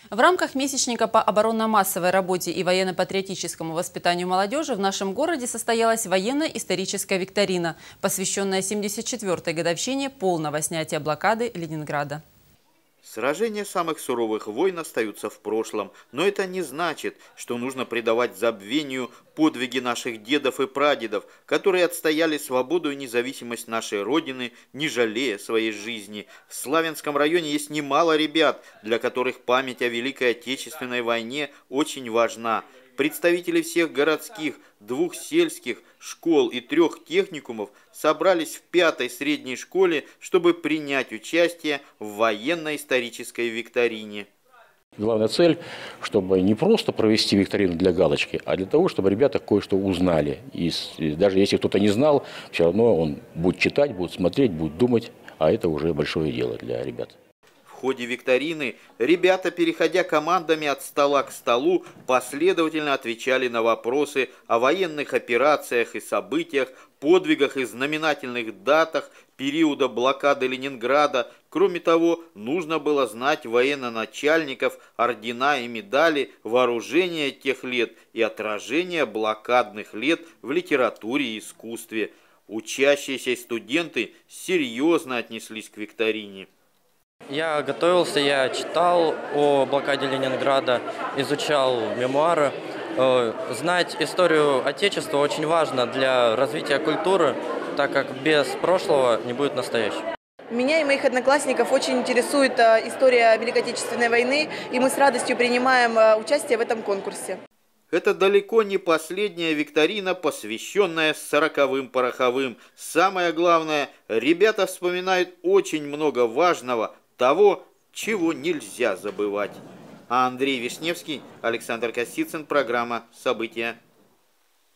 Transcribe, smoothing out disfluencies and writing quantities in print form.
В рамках месячника по оборонно-массовой работе и военно-патриотическому воспитанию молодежи в нашем городе состоялась военно-историческая викторина, посвященная 74-й годовщине полного снятия блокады Ленинграда. Сражения самых суровых войн остаются в прошлом, но это не значит, что нужно предавать забвению подвиги наших дедов и прадедов, которые отстояли свободу и независимость нашей Родины, не жалея своей жизни. В Славянском районе есть немало ребят, для которых память о Великой Отечественной войне очень важна. Представители всех городских, 2 сельских школ и 3 техникумов собрались в 5-й средней школе, чтобы принять участие в военно-исторической викторине. Главная цель, чтобы не просто провести викторину для галочки, а для того, чтобы ребята кое-что узнали. И даже если кто-то не знал, все равно он будет читать, будет смотреть, будет думать, а это уже большое дело для ребят. В ходе викторины ребята, переходя командами от стола к столу, последовательно отвечали на вопросы о военных операциях и событиях, подвигах и знаменательных датах периода блокады Ленинграда. Кроме того, нужно было знать военноначальников, ордена и медали, вооружения тех лет и отражение блокадных лет в литературе и искусстве. Учащиеся студенты серьезно отнеслись к викторине. Я готовился, я читал о блокаде Ленинграда, изучал мемуары. Знать историю Отечества очень важно для развития культуры, так как без прошлого не будет настоящего. Меня и моих одноклассников очень интересует история Великой Отечественной войны, и мы с радостью принимаем участие в этом конкурсе. Это далеко не последняя викторина, посвященная 40-м пороховым. Самое главное, ребята вспоминают очень много важного, того, чего нельзя забывать. Андрей Вишневский, Александр Косицын, программа «События».